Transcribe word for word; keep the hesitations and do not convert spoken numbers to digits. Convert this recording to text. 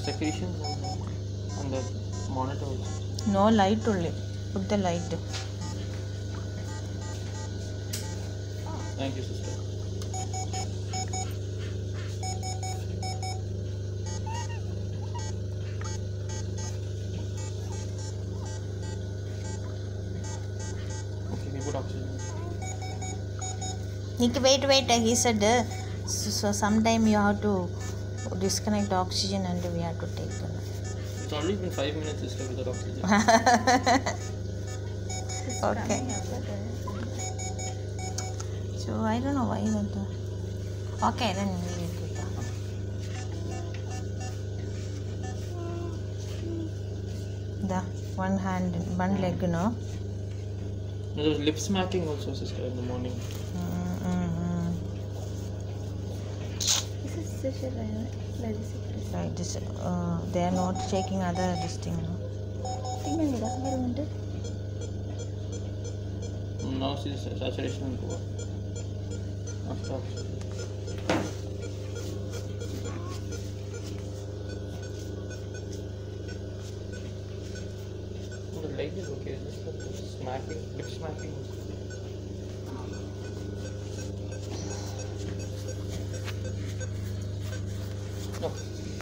secretions on the, on the monitor also. No light only. Put the light. Thank you, sister. Okay, we put oxygen. Nick, wait, wait. He said, uh, so, so sometime you have to disconnect the oxygen and we have to take it. It's already been five minutes, sister, without oxygen. Okay. So I don't know why that. Uh, okay, then we will do that. The one hand, one leg, no? No, there was lip smacking also, sister, in the morning. Mm-hmm. This is such a very Like this, uh, they are not taking other this thing, no? Now she's saturation and poor. After oxygen. The leg is okay, just the smacking, lip smacking.